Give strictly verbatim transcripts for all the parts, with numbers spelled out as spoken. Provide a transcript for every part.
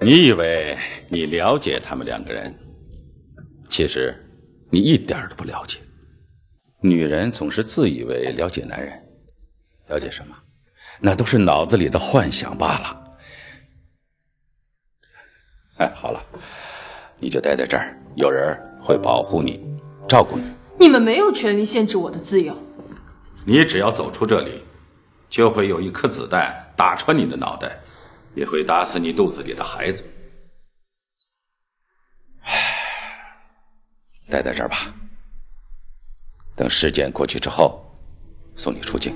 你以为你了解他们两个人，其实你一点都不了解。女人总是自以为了解男人，了解什么？那都是脑子里的幻想罢了。哎，好了，你就待在这儿，有人会保护你，照顾你。 你们没有权利限制我的自由。 你只要走出这里，就会有一颗子弹打穿你的脑袋，也会打死你肚子里的孩子。唉，待在这儿吧，等时间过去之后，送你出境。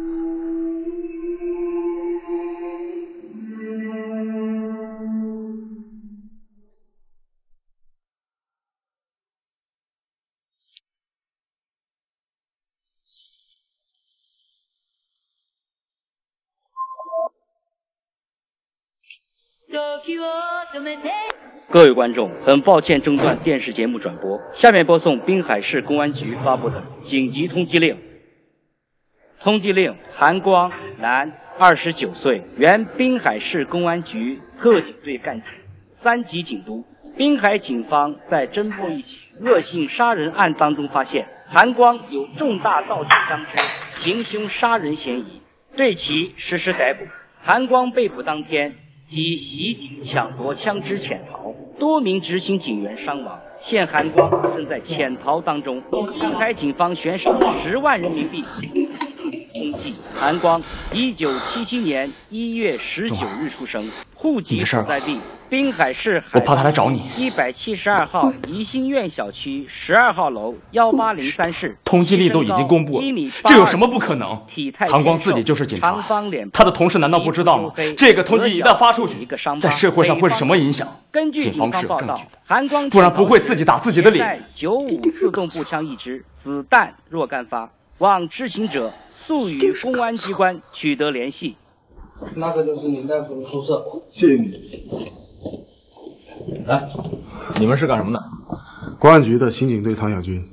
各位观众，很抱歉中断电视节目转播，下面播送滨海市公安局发布的紧急通缉令。通缉令：韩光，男，二十九岁，原滨海市公安局特警队干警，三级警督。滨海警方在侦破一起恶性杀人案当中发现，韩光有重大盗取枪支、行凶杀人嫌疑，对其实施逮捕。韩光被捕当天，即袭警抢夺枪支潜逃，多名执勤警员伤亡。现韩光正在潜逃当中。滨海警方悬赏十万人民币通缉韩光。一九七七年一月十九日出生，户籍所在地滨海市海。 我怕他来找你。 一百七十二号怡心苑小区十二号楼幺八零三室。 通缉令都已经公布了，这有什么不可能？韩光自己就是警察，他的同事难道不知道吗？这个通缉一旦发出去，在社会上会是什么影响？警方是有证据的，不然不会自己打自己的脸。 九五自动步枪一支，子弹若干发，望知情者速与公安机关取得联系。 那个就是林大夫的宿舍， 谢谢你。 来，你们是干什么的？ 公安局的刑警队唐小军。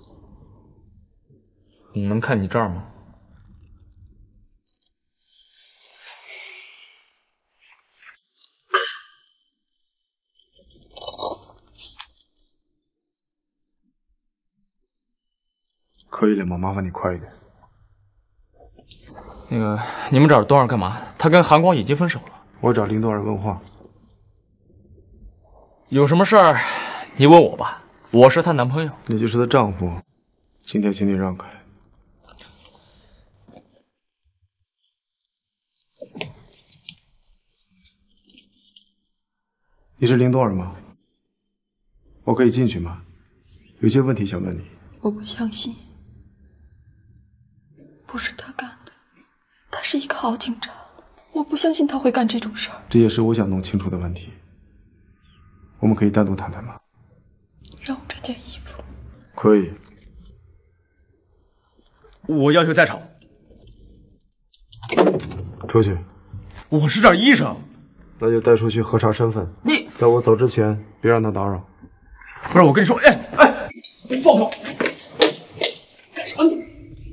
能看你这儿吗？ 可以了吗？麻烦你快一点。 那个，你们找东儿干嘛？他跟韩光已经分手了。 我找林东儿问话。 有什么事儿，你问我吧。我是她男朋友。 你就是她丈夫。今天请你让开。你是林东儿吗？我可以进去吗？有些问题想问你。 我不相信，不是他干的，他是一个好警察，我不相信他会干这种事儿。 这也是我想弄清楚的问题。我们可以单独谈谈吗？ 让我穿件衣服。 可以。 我要求在场。 出去。 我是这医生。 那就带出去核查身份。 你在我走之前，别让他打扰。 不是，我跟你说，哎哎，放开我！干什么你？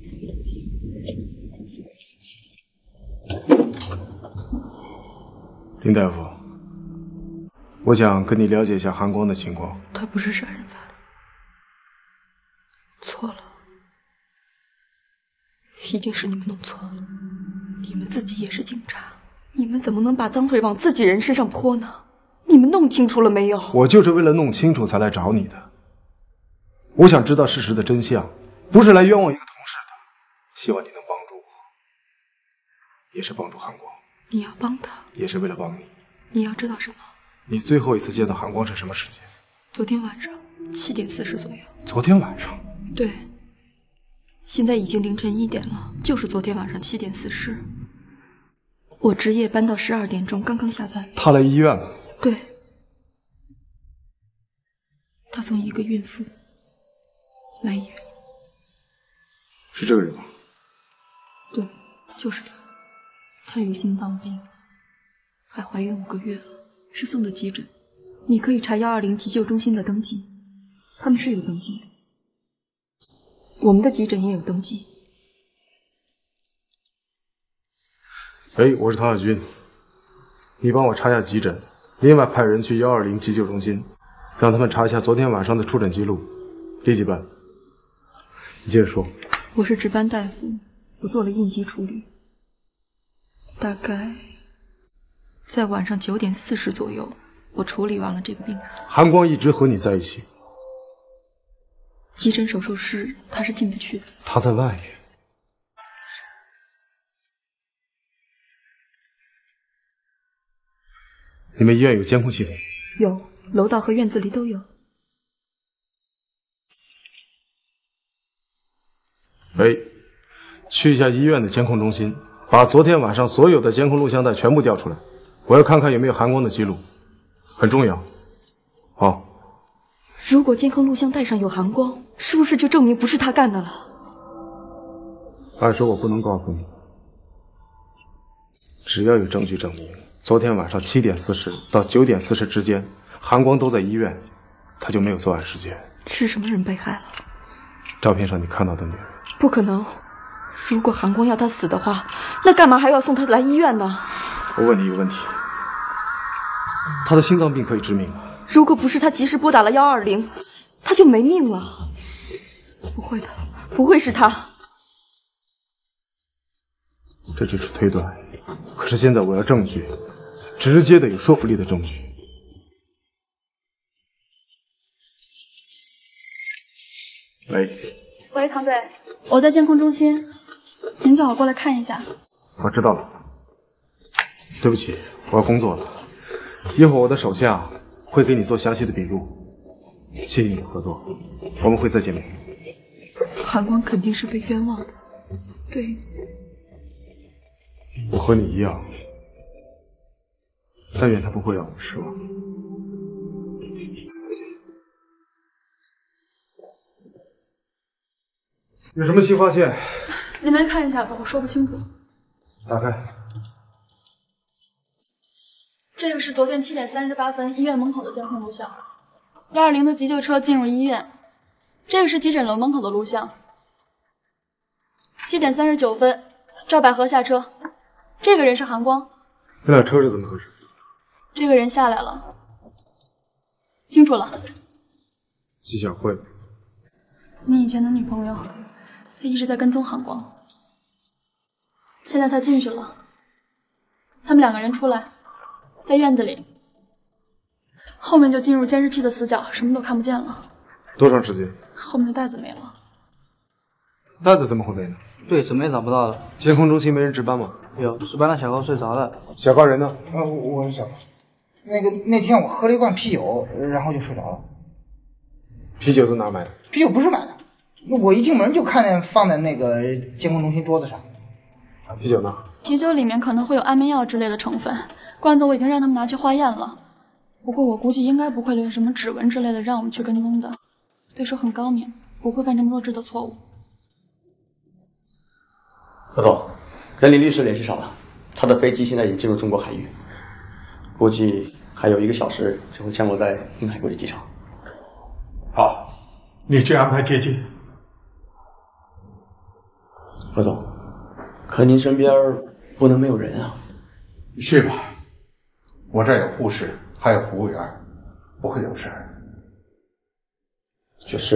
林大夫，我想跟你了解一下韩光的情况。 他不是杀人犯。错了，一定是你们弄错了。你们自己也是警察，你们怎么能把脏水往自己人身上泼呢？你们弄清楚了没有？ 我就是为了弄清楚才来找你的。我想知道事实的真相，不是来冤枉一个同事的。希望你能帮助我，也是帮助韩光。 你要帮他， 也是为了帮你。 你要知道什么？ 你最后一次见到韩光是什么时间？ 昨天晚上七点四十左右。 昨天晚上？ 对。现在已经凌晨一点了，就是昨天晚上七点四十。我值夜班到十二点钟，刚刚下班。 他来医院了？ 对。他送一个孕妇来医院。 是这个人吗？ 对，就是他。她有心脏病，还怀孕五个月了，是送的急诊。你可以查幺二零急救中心的登记，他们是有登记的。我们的急诊也有登记。 哎，我是唐小军，你帮我查下急诊， 另外派人去幺二零急救中心，让他们查一下昨天晚上的出诊记录，立即办。你接着说。 我是值班大夫，我做了应急处理，大概在晚上九点四十左右，我处理完了这个病人。 韩光一直和你在一起。 急诊手术室他是进不去的。 他在外面。你们医院有监控系统？ 有，楼道和院子里都有。 喂，去一下医院的监控中心，把昨天晚上所有的监控录像带全部调出来，我要看看有没有韩光的记录，很重要。好。 如果监控录像带上有韩光，是不是就证明不是他干的了？ 按说我不能告诉你，只要有证据证明昨天晚上七点四十到九点四十之间，韩光都在医院，他就没有作案时间。 是什么人被害了？ 照片上你看到的女人。 不可能！如果韩光要他死的话，那干嘛还要送他来医院呢？ 我问你一个问题：他的心脏病可以致命吗？ 如果不是他及时拨打了幺二零，他就没命了。不会的，不会是他。 这只是推断，可是现在我要证据，直接的有说服力的证据。喂。 喂，唐队，我在监控中心，您最好过来看一下。 我知道了。对不起，我要工作了。一会儿我的手下会给你做详细的笔录。谢谢你的合作，我们会再见面。 韩光肯定是被冤枉的，对。 我和你一样，但愿他不会让我们失望。再见。有什么新发现？ 您来看一下吧，我说不清楚。 打开。 这个是昨天七点三十八分医院门口的监控录像，幺二零的急救车进入医院。这个是急诊楼门口的录像。七点三十九分，赵百合下车。这个人是韩光。 这辆车是怎么回事？ 这个人下来了。清楚了。 纪晓慧， 你以前的女朋友，她一直在跟踪韩光。现在她进去了，他们两个人出来，在院子里，后面就进入监视器的死角，什么都看不见了。 多长时间？ 后面的袋子没了。 袋子怎么会没呢？ 对，怎么也找不到了。 监控中心没人值班吗？ 有，值班的小高睡着了。 小高人呢？ 呃，我是小高。那个那天我喝了一罐啤酒，然后就睡着了。 啤酒在哪买的？ 啤酒不是买的，我一进门就看见放在那个监控中心桌子上。 啤酒呢？ 啤酒里面可能会有安眠药之类的成分，罐子我已经让他们拿去化验了。不过我估计应该不会留下什么指纹之类的让我们去跟踪的。对手很高明，不会犯这么弱智的错误。 何总，跟林律师联系上了，他的飞机现在已经进入中国海域，估计还有一个小时就会降落在滨海国际机场。 好，你去安排接机。 何总，可您身边不能没有人啊。 去吧，我这儿有护士，还有服务员，不会有事儿。 就是。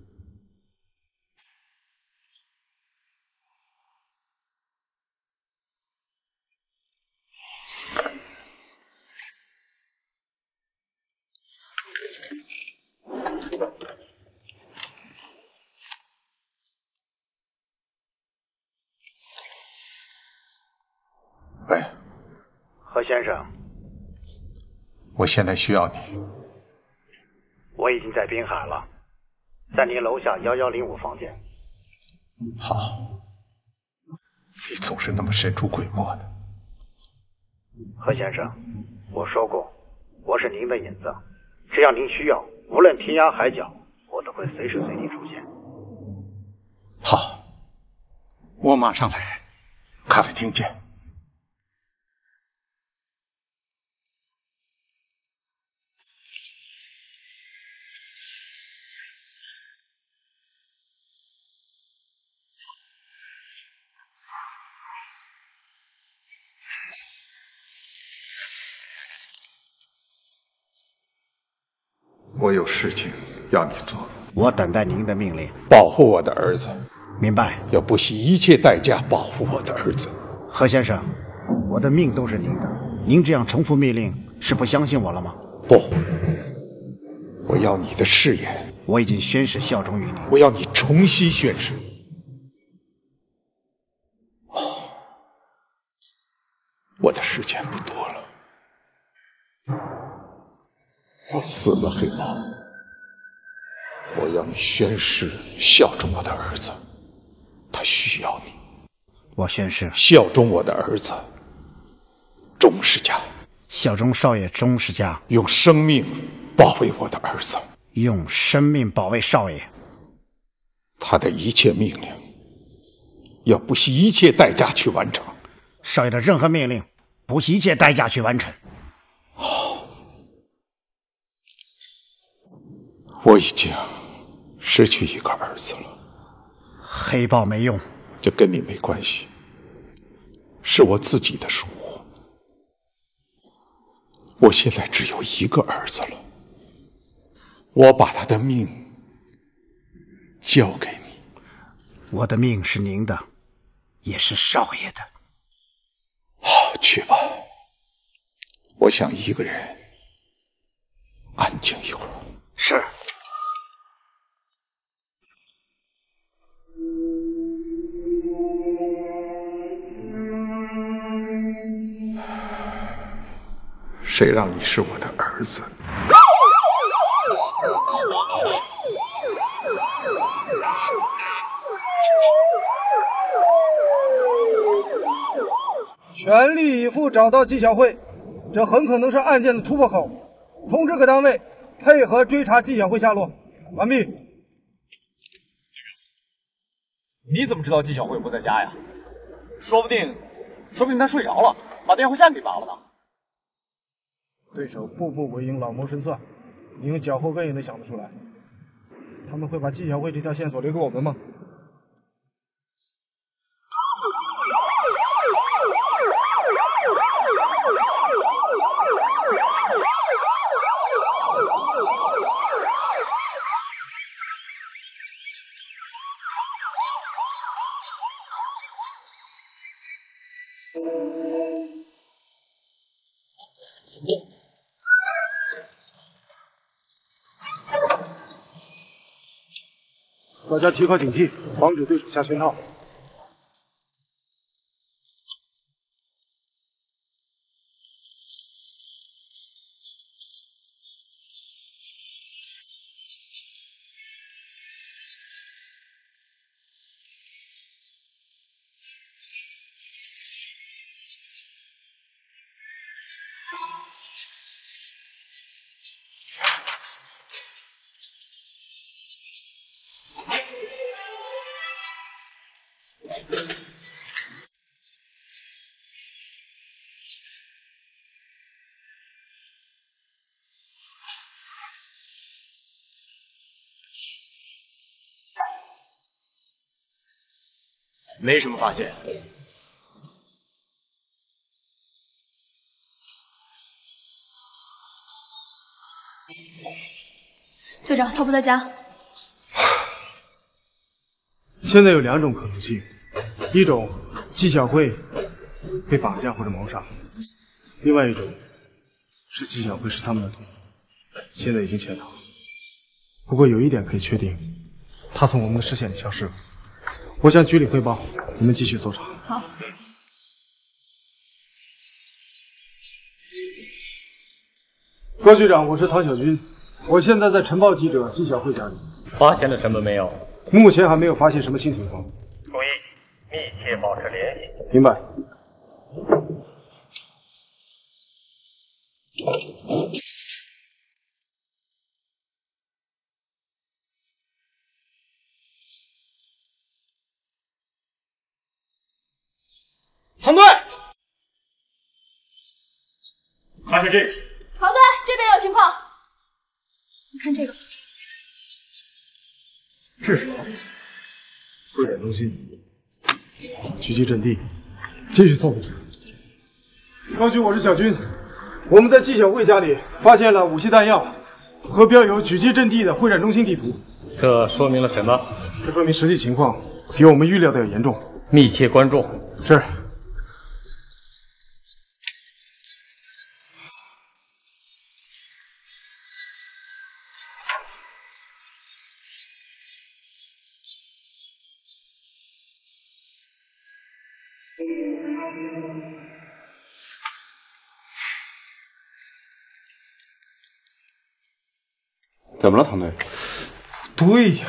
喂， 何先生， 我现在需要你。 我已经在滨海了，在您楼下幺幺零五房间。 好，你总是那么神出鬼没的。 何先生，我说过，我是您的影子，只要您需要，无论天涯海角，我都会随时随地出现。 好，我马上来，咖啡厅见。 我有事情要你做。 我等待您的命令。 保护我的儿子。 明白。 要不惜一切代价保护我的儿子。 何先生，我的命都是您的，您这样重复命令，是不相信我了吗？ 不，我要你的誓言。 我已经宣誓效忠于你。 我要你重新宣誓。我的时间不多了，我死了，黑猫。我要你宣誓效忠我的儿子，他需要你。 我宣誓效忠我的儿子钟世家， 效忠少爷钟世家， 用生命保卫我的儿子， 用生命保卫少爷。 他的一切命令要不惜一切代价去完成。 少爷的任何命令，不惜一切代价去完成。 好，我已经失去一个儿子了。 黑豹没用， 这跟你没关系，是我自己的疏忽。我现在只有一个儿子了，我把他的命交给你。 我的命是您的，也是少爷的。 好，去吧。我想一个人安静一会儿。 是。 谁让你是我的儿子？ 全力以赴找到纪晓慧，这很可能是案件的突破口。通知各单位配合追查纪晓慧下落。完毕。 你怎么知道纪晓慧不在家呀？说不定，说不定他睡着了，把电话线给拔了呢。 对手步步为营，老谋深算，你用脚后跟也能想得出来。他们会把纪晓慧这条线索留给我们吗？大家提高警惕，防止对手下圈套。 没什么发现。 队长，他不在家。 现在有两种可能性，一种纪晓慧被绑架或者谋杀，另外一种是纪晓慧是他们的同谋，现在已经潜逃。不过有一点可以确定，他从我们的视线里消失了。我向局里汇报，你们继续搜查。 好。 高局长，我是唐小军，我现在在晨报记者纪晓慧家里。 发现了什么没有？ 目前还没有发现什么新情况。 注意，密切保持联系。 明白。 唐队，看看这个。 唐队，这边有情况。你看这个。 是什么？汇点中心。狙击阵地，继续搜查。高局，我是小军。我们在纪晓慧家里发现了武器弹药， 和标有狙击阵地的会战中心地图。 这说明了什么？ 这说明实际情况比我们预料的要严重。 密切关注。 是。 怎么了，唐队？ 不对呀，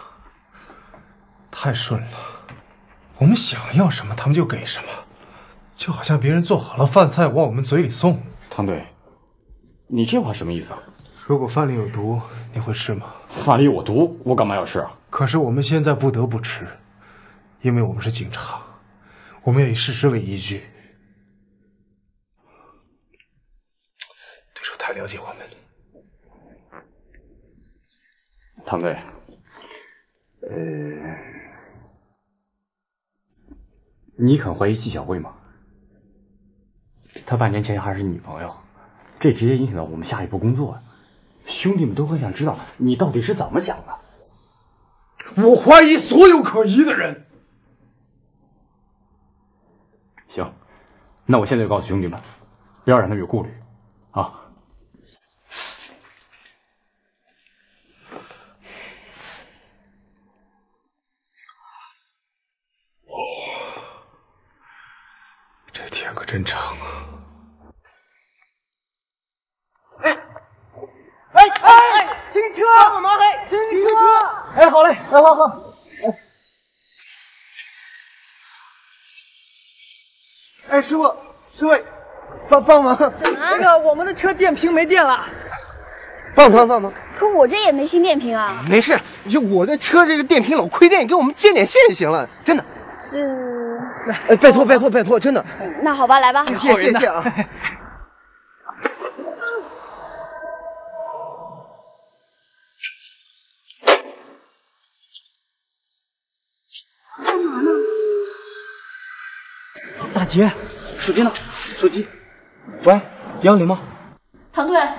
太顺了。我们想要什么，他们就给什么，就好像别人做好了饭菜往我们嘴里送。 唐队，你这话什么意思啊？ 如果饭里有毒，你会吃吗？ 饭里有毒，我干嘛要吃啊？ 可是我们现在不得不吃，因为我们是警察，我们要以事实为依据。对手太了解我们了。 唐队，呃，你肯怀疑纪晓慧吗？她半年前还是女朋友，这直接影响到我们下一步工作呀。兄弟们都很想知道你到底是怎么想的。 我怀疑所有可疑的人。 行，那我现在就告诉兄弟们，不要让他们有顾虑，啊。 这天可真长啊！ 哎哎哎！停车！帮忙嘿！停车！哎，好嘞，哎，好好。哎，哎，师傅，师傅，帮帮忙！ 怎么了？那个，我们的车电瓶没电了。 帮忙帮忙！ 可我这也没新电瓶啊。 没事，就我这车这个电瓶老亏电，你给我们接点线就行了，真的。 这…… 哎，拜托拜托拜托，真的。 那好吧，来吧。 谢谢谢谢啊。 干嘛呢？ 大姐，手机呢？手机。喂，杨林吗？ 唐队，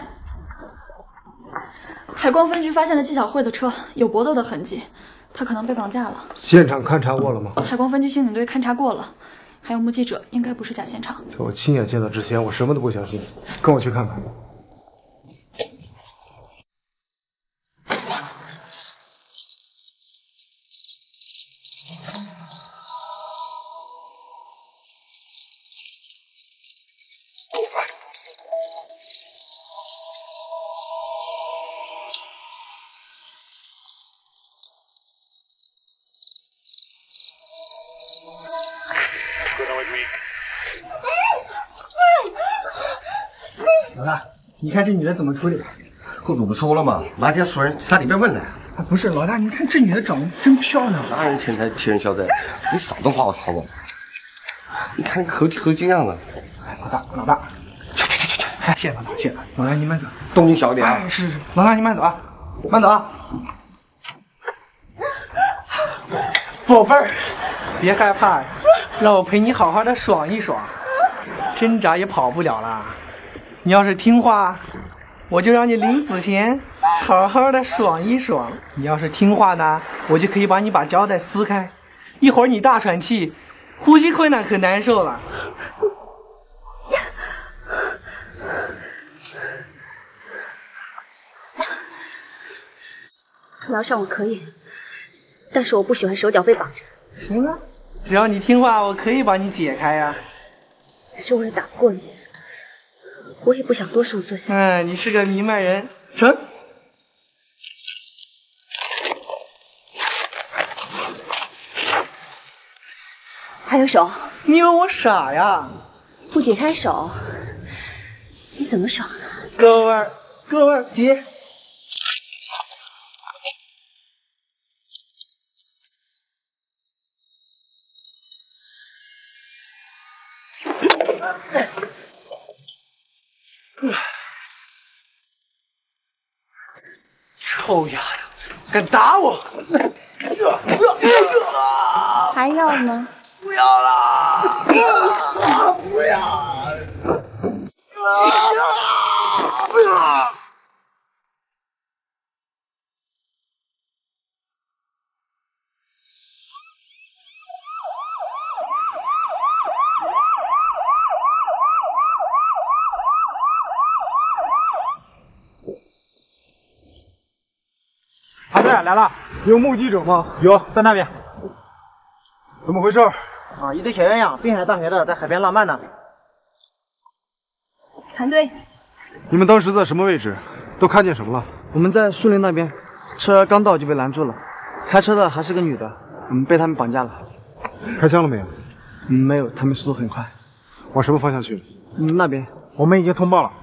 海关分局发现了纪晓慧的车，有搏斗的痕迹，她可能被绑架了。 现场勘查过了吗？ 海关分局刑警队勘查过了，还有目击者，应该不是假现场。 在我亲眼见到之前，我什么都不相信。跟我去看看。 老大，你看这女的怎么处理？ 户主不说了吗？拿些熟人撒里边问来。 啊，不是，老大，你看这女的长得真漂亮。 哪人天才替人消灾？你少动话我操我！你看那个猴猴精样子。 哎，老大，老大，去去去去去！哎，谢谢老大，谢谢老大。老大你慢走， 动静小一点啊。 哎，是是，老大你慢走啊，慢走啊。宝贝儿，别害怕，让我陪你好好的爽一爽，挣扎也跑不了了。你要是听话，我就让你临死前好好的爽一爽。你要是听话呢，我就可以把你把胶带撕开，一会儿你大喘气，呼吸困难可难受了。 疗伤我可以，但是我不喜欢手脚被绑着。 行啊，只要你听话，我可以把你解开呀、啊。 可是我也打不过你，我也不想多受罪。 嗯，你是个明白人，成。 还有手， 你以为我傻呀？ 不解开手，你怎么爽啊？ 哥们儿，哥们儿，解。臭丫头，敢打我！ 还要吗？ 不要了！不要！不要！ 队来了，有目击者吗？有，在那边。怎么回事？ 啊，一对小鸳鸯，滨海大学的，在海边浪漫呢。 团队， 你们当时在什么位置？都看见什么了？ 我们在树林那边，车刚到就被拦住了。开车的还是个女的，我们被他们绑架了。 开枪了没有？ 嗯，没有，他们速度很快。 往什么方向去了？ 嗯，那边。 我们已经通报了，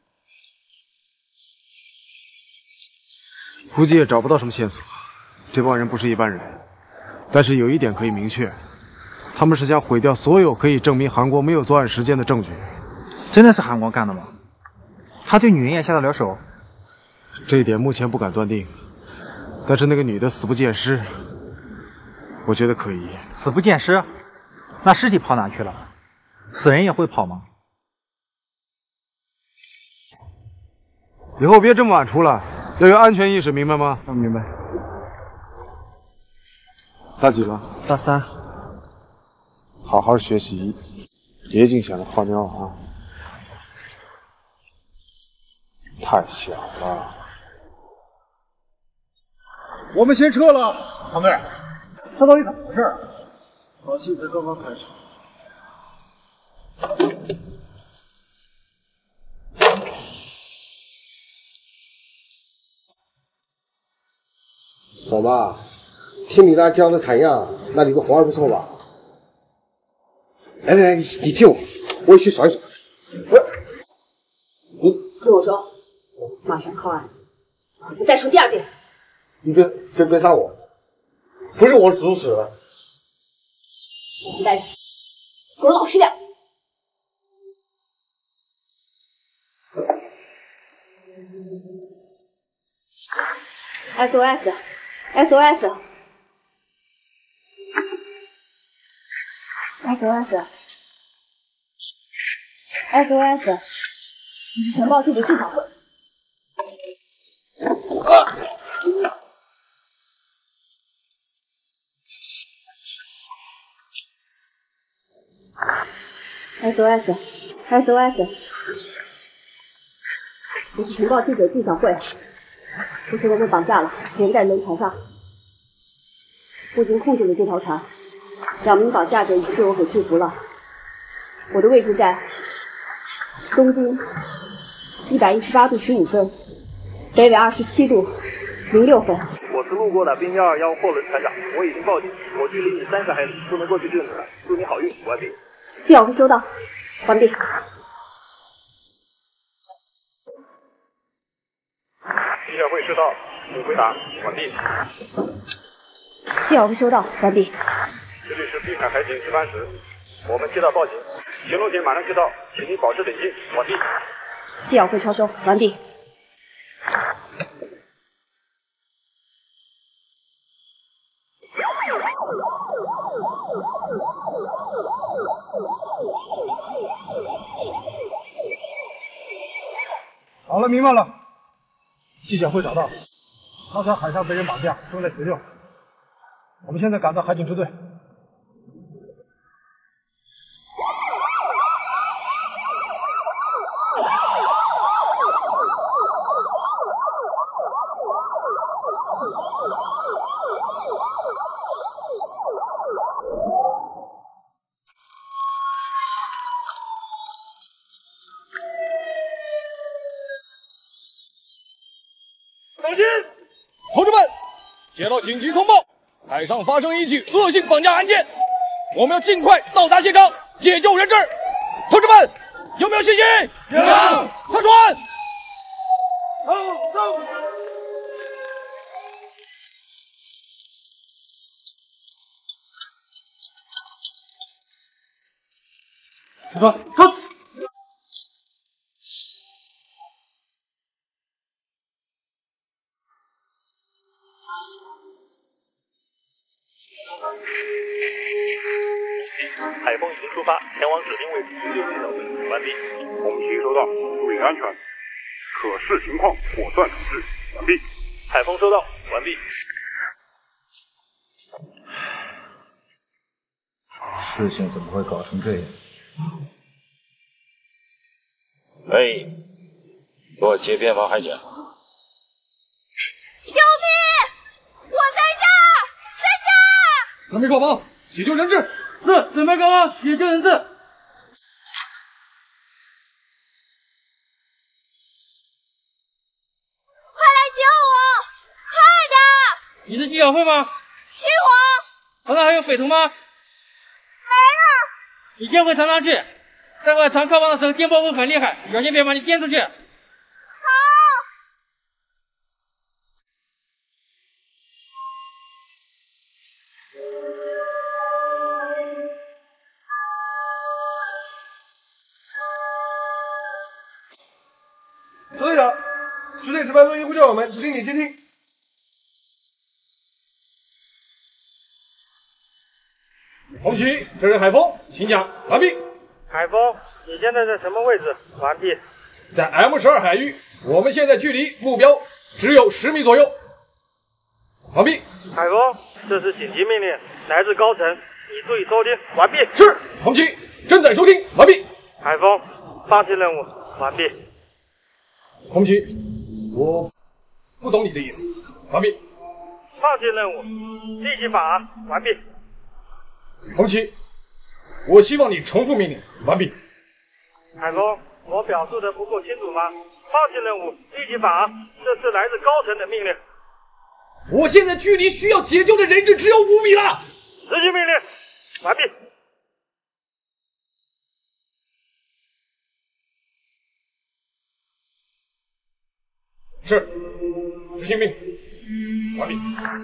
估计也找不到什么线索。这帮人不是一般人，但是有一点可以明确，他们是想毁掉所有可以证明韩国没有作案时间的证据。 真的是韩光干的吗？他对女人也下得了手？ 这一点目前不敢断定，但是那个女的死不见尸，我觉得可疑。 死不见尸？那尸体跑哪去了？死人也会跑吗？ 以后别这么晚出来，要有安全意识，明白吗？ 嗯，明白。 大几了？ 大三。 好好学习，别净想着泡妞啊！太小了。我们先撤了。 唐队，这到底怎么回事？ 好戏才刚刚开始。 嫂妈，听你那讲的采样，那里的活儿不错吧？来来来，你你替我，我也去耍一耍。你听我说，马上靠岸，我再说第二遍。 你别别别杀我，不是我主使的。 你带着，给我老实点。S O S，S O S，S O S，S O S， 全报记者记者会。S O S，S O S， 这是情报记者记者会，不是我们绑架了，人在轮船上，不仅控制了这条船，两名绑架者已经被我给制服了。我的位置在东经一百一十八度十五分，北纬二十七度零六分。 我是路过的滨幺二幺货轮船长，我已经报警，我距离你三十海里，不能过去救你了。祝你好运，完毕。 信号会收到，完毕。 信号会收到，请回答，完毕。 信号会收到，完毕。 这里是滨海海警值班室，我们接到报警，行动点马上就到，请您保持冷静，完毕。 信号会超收，完毕。 好了，明白了。纪检会找到，他在海上被人绑架，正在求救。我们现在赶到海警支队。 当心！同志们，接到紧急通报，海上发生一起恶性绑架案件，我们要尽快到达现场解救人质。同志们，有没有信心？有。上船。走走。 上船，上。 海风已经出发，前往指定位置急救记者会，完毕。红旗收到，注意安全。可视情况果断处置，完毕。海风收到，完毕。 事情怎么会搞成这样？ 哎，给我接边防海警。 救命！ 准备靠帮，解救人质。 是，准备靠帮，解救人质。快来救我！快点！ 你是纪晓慧吗？ 是我。 船上还有匪徒吗？没了。你先回船上去，待会船靠帮的时候颠簸会很厉害，小心别把你颠出去。 周队长，市内值班分一呼叫我们，指令你监听。 红旗，这是海峰，请讲，完毕。 海峰，你现在在什么位置？完毕。 在 M 十二海域，我们现在距离目标只有十米左右。完毕。 海峰，这是紧急命令，来自高层，你注意收听。完毕。 是，红旗，正在收听。完毕。 海峰，放弃任务。完毕。 红旗，我不懂你的意思。完毕。 放弃任务，立即返航。完毕。 红旗，我希望你重复命令。完毕。 海峰，我表述的不够清楚吗？放弃任务，立即返航，这是来自高层的命令。 我现在距离需要解救的人质只有五米了。 执行命令。完毕。 是，执行命令，完毕。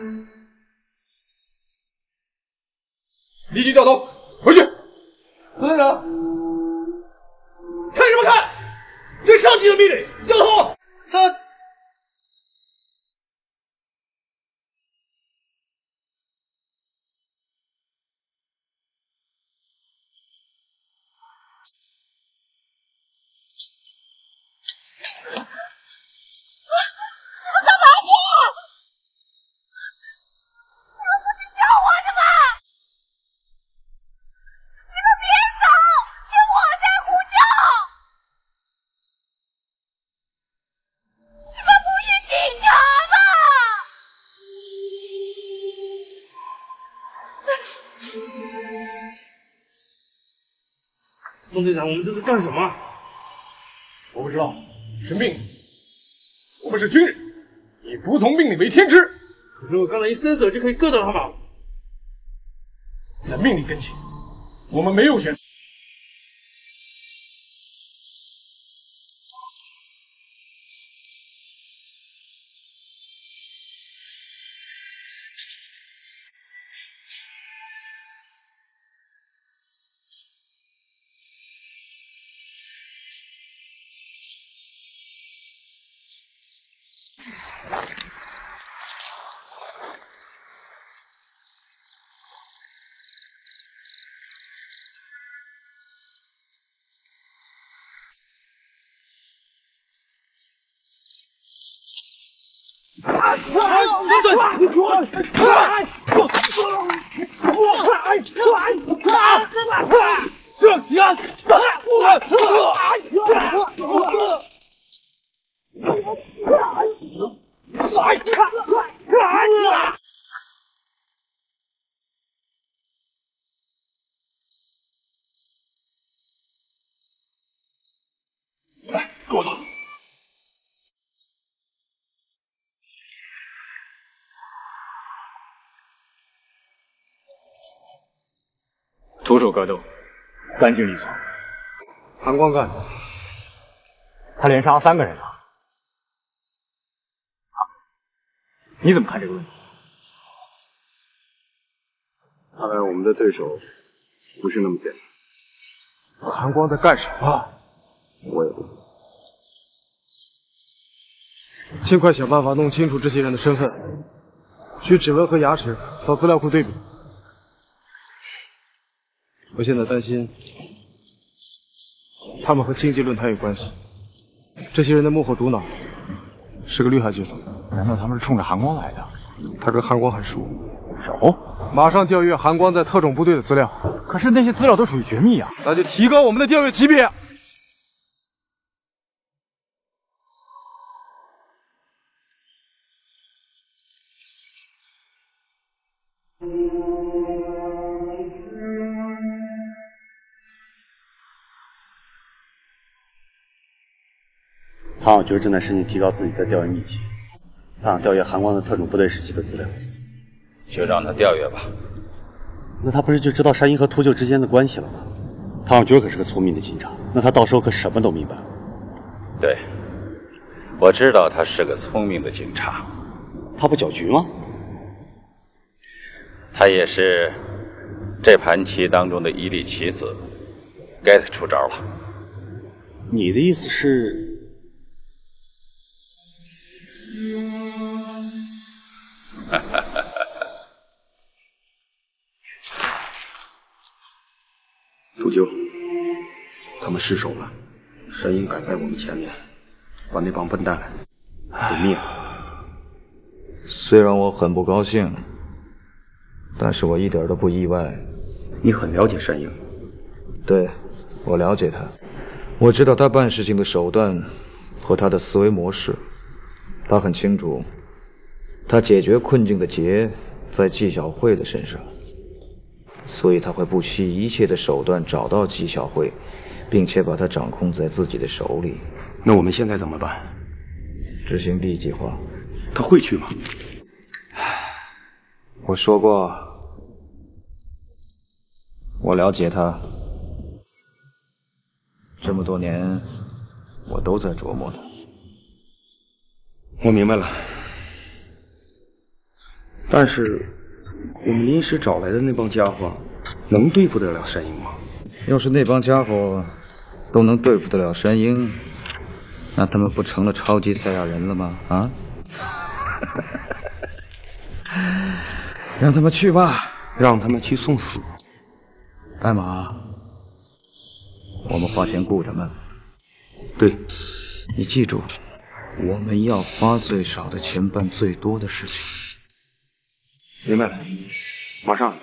立即掉头，回去。 周队长， 看什么看？这上级的命令，掉头。 上。 钟队长，我们这是干什么？我不知道，是命令。我们是军人，以服从命令为天职。可是我刚才一伸手就可以够到他们。在命令跟前，我们没有选择。来，跟我走。 徒手格斗，干净利索。 韩光干的， 他连杀三个人啊！你怎么看这个问题？ 看来我们的对手不是那么简单。韩光在干什么？我也不懂。尽快想办法弄清楚这些人的身份，取指纹和牙齿到资料库对比。 我现在担心，他们和经济论坛有关系。这些人的幕后毒脑是个绿海角色。 难道他们是冲着韩光来的？ 他跟韩光很熟。 熟？ 马上调阅韩光在特种部队的资料。 可是那些资料都属于绝密啊！ 那就提高我们的调阅级别。 唐小军正在申请提高自己的调阅秘籍，他想调阅韩光的特种部队时期的资料。 就让他调阅吧。 那他不是就知道山鹰和秃鹫之间的关系了吗？唐小军可是个聪明的警察，那他到时候可什么都明白了。 对，我知道他是个聪明的警察。 他不搅局吗？ 他也是这盘棋当中的一粒棋子，该他出招了。 你的意思是？ 哈哈哈哈。 秃鹫，他们失手了，山鹰赶在我们前面，把那帮笨蛋给灭了。 虽然我很不高兴，但是我一点都不意外。 你很了解山鹰？ 对，我了解他，我知道他办事情的手段和他的思维模式。他很清楚，他解决困境的结在纪晓慧的身上。所以他会不惜一切的手段找到纪晓慧，并且把她掌控在自己的手里。 那我们现在怎么办？ 执行 B 计划。 他会去吗？ 我说过，我了解他。这么多年，我都在琢磨他。 我明白了。但是我们临时找来的那帮家伙，能对付得了山鹰吗？ 要是那帮家伙都能对付得了山鹰，那他们不成了超级赛亚人了吗？啊！让他们去吧， 让他们去送死。 艾玛，我们花钱雇他们。 对， 你记住，我们要花最少的钱办最多的事情。 明白了，马上。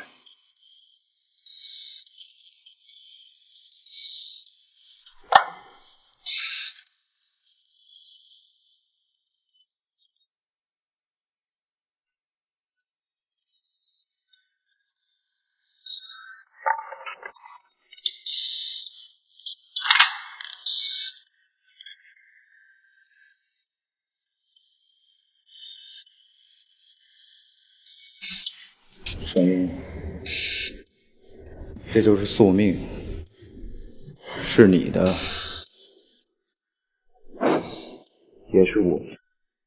山鹰，这就是宿命，是你的，也是我的。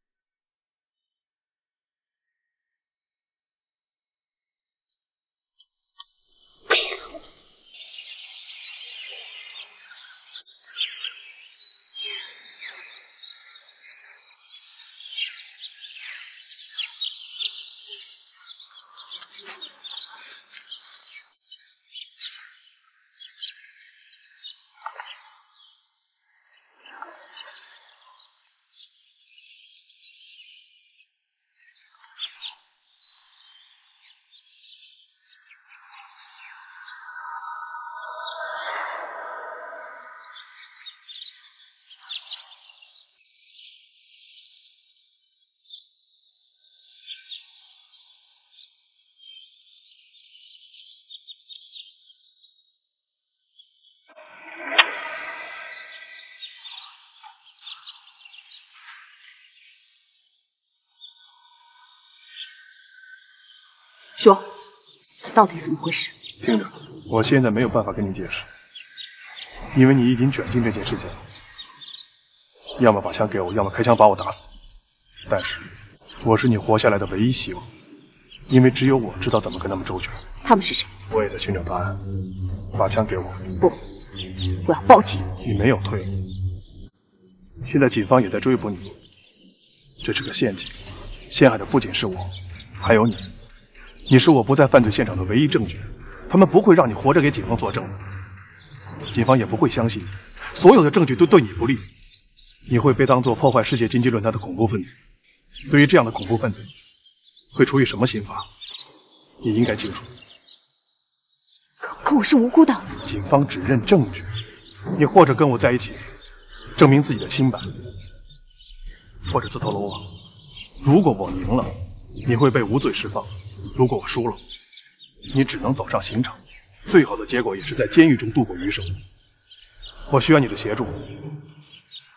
说，这到底怎么回事？ 听着，我现在没有办法跟你解释，因为你已经卷进这件事情了。要么把枪给我，要么开枪把我打死。但是，我是你活下来的唯一希望，因为只有我知道怎么跟他们周旋。 他们是谁？ 我也在寻找答案。把枪给我。 不，我要报警。 你没有退路。现在警方也在追捕你，这是个陷阱。陷害的不仅是我，还有你。你是我不在犯罪现场的唯一证据，他们不会让你活着给警方作证，警方也不会相信你，所有的证据都对你不利，你会被当作破坏世界经济论坛的恐怖分子。对于这样的恐怖分子，会处以什么刑罚？你应该清楚。 可可我是无辜的。 警方只认证据，你或者跟我在一起，证明自己的清白，或者自投罗网。如果我赢了，你会被无罪释放。如果我输了，你只能走上刑场，最好的结果也是在监狱中度过余生。我需要你的协助，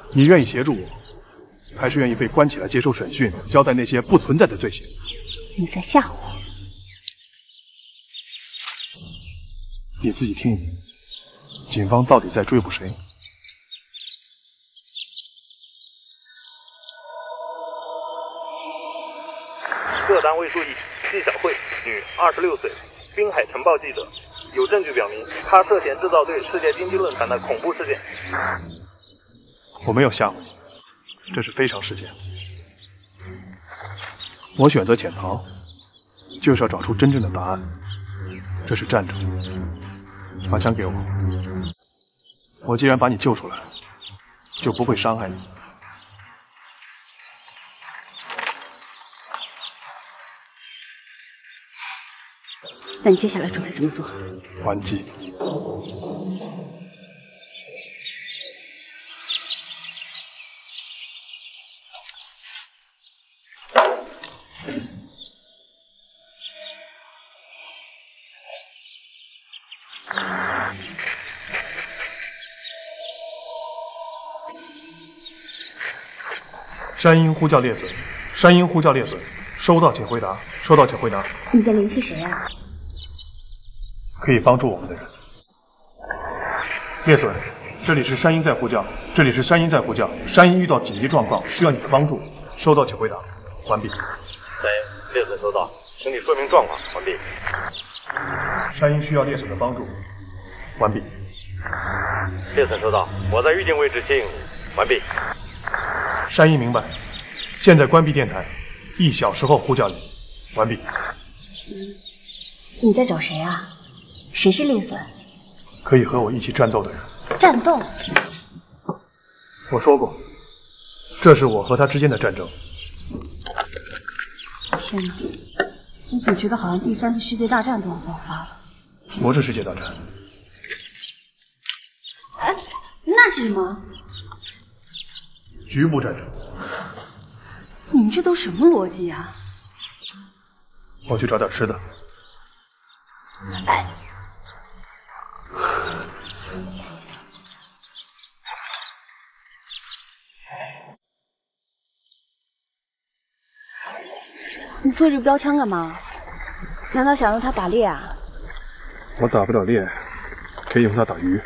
你愿意协助我，还是愿意被关起来接受审讯，交代那些不存在的罪行？ 你在吓唬我？ 你自己听一听，警方到底在追捕谁？ 各单位注意，纪晓慧，女，二十六岁，滨海晨报记者。有证据表明，她涉嫌制造对世界经济论坛的恐怖事件。 我没有吓唬你，这是非常事件。我选择潜逃，就是要找出真正的答案。这是战争。把枪给我。我既然把你救出来了，就不会伤害你。 那你接下来准备怎么做？ 还击。山鹰呼叫猎隼，山鹰呼叫猎隼，收到请回答，收到请回答。 你在联系谁啊？ 可以帮助我们的人。猎隼，这里是山鹰在呼叫，这里是山鹰在呼叫，山鹰遇到紧急状况，需要你的帮助，收到请回答。完毕。 山鹰，猎隼收到，请你说明状况。完毕。 山鹰需要猎隼的帮助。完毕。 猎隼收到，我在预定位置接应你。完毕。 山鹰明白，现在关闭电台，一小时后呼叫你。完毕。 你在找谁啊？谁是猎隼？ 可以和我一起战斗的人。 战斗？ 我说过，这是我和他之间的战争。 天哪，我总觉得好像第三次世界大战都要爆发了。 不是世界大战。 哎，那是什么？ 局部战争。 你们这都什么逻辑啊？ 我去找点吃的。 哎，你对着标枪干嘛？难道想用它打猎啊？ 我打不了猎，可以用它打鱼。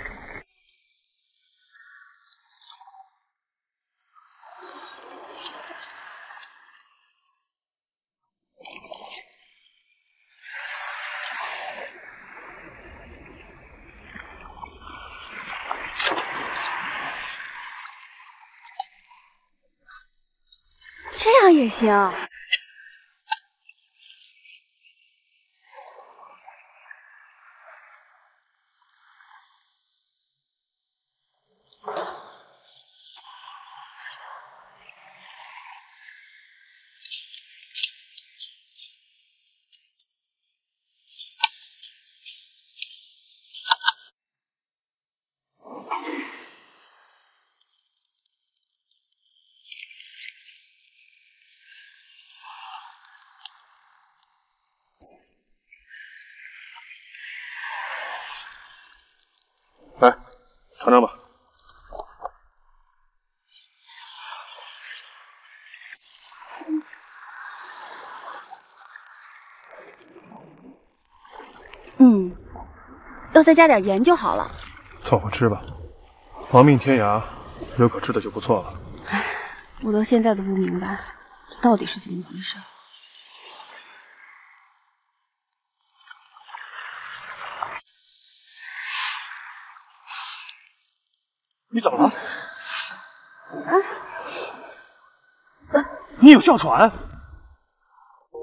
这样也行。 来，尝尝吧。 嗯，要再加点盐就好了。 凑合吃吧，亡命天涯，有可吃的就不错了。 唉，我到现在都不明白，到底是怎么回事。 你怎么了？ 啊！ 你有哮喘？